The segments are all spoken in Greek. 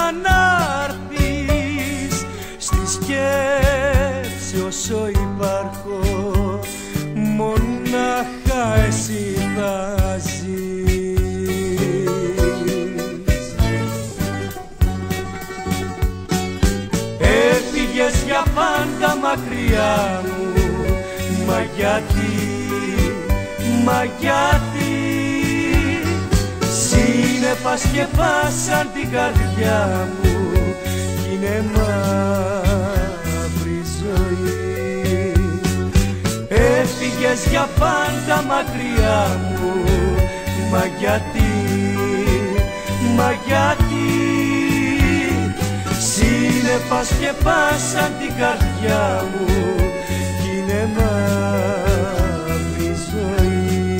ξανάρθεις. Στη σκέψη όσο υπάρχω μονάχα εσύ θα ζεις. Έφυγες για πάντα μακριά μου, μα γιατί, μα γιατί? Σύννεφα σκεπάσαν την καρδιά μου κι είναι μαύρη ζωή. Έφυγες για πάντα μακριά μου, μα γιατί, μα γιατί? Σύννεφα σκεπάσαν την καρδιά μου κι είναι μαύρη ζωή.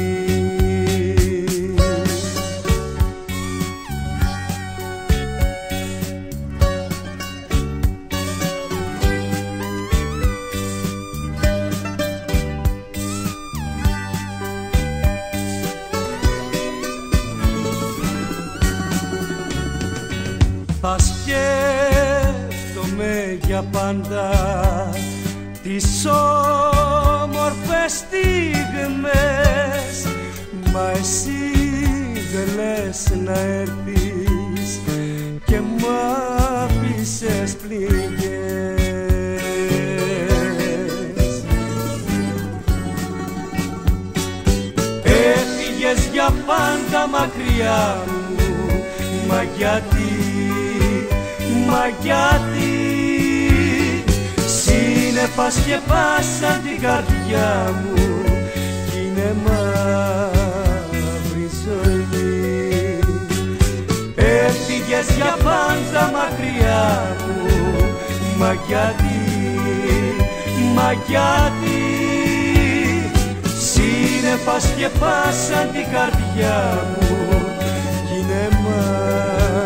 Θα σκέφτομαι για πάντα τις όμορφες στιγμές, μα εσύ δεν λες να έρθεις και μ' άφησες πληγές. Έφυγες για πάντα μακριά μου, μα γιατί, μα γιατί? Σύννεφα σκεπάσαν την καρδιά μου κι είναι μαύρη ζωή. Έφυγες για πάντα μακριά μου, μα γιατί, μα γιατί? Σύννεφα σκεπάσαν την καρδιά μου κι είναι μαύρη